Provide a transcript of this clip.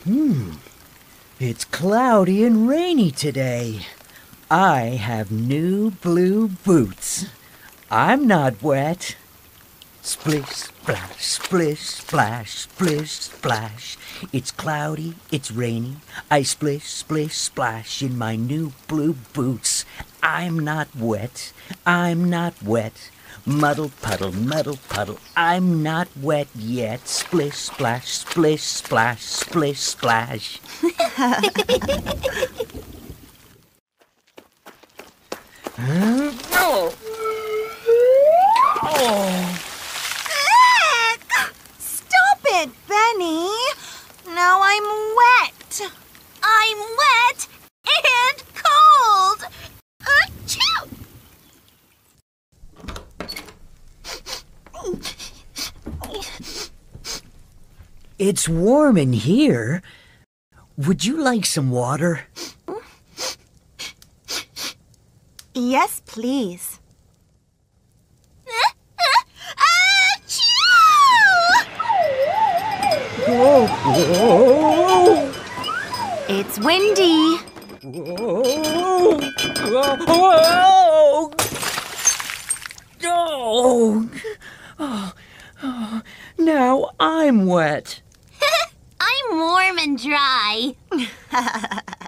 It's cloudy and rainy today. I have new blue boots. I'm not wet. Splish, splash, splish, splash, splish, splash. It's cloudy, it's rainy. I splish, splish, splash in my new blue boots. I'm not wet. I'm not wet. Muddle, puddle, I'm not wet yet. Splish, splash, splish, splash, splish, splash. Stop it, Benny. Now I'm wet. I'm wet and cold. Achoo! It's warm in here. Would you like some water? Yes, please. Whoa! It's windy. Whoa! Oh, now I'm wet. I'm warm and dry.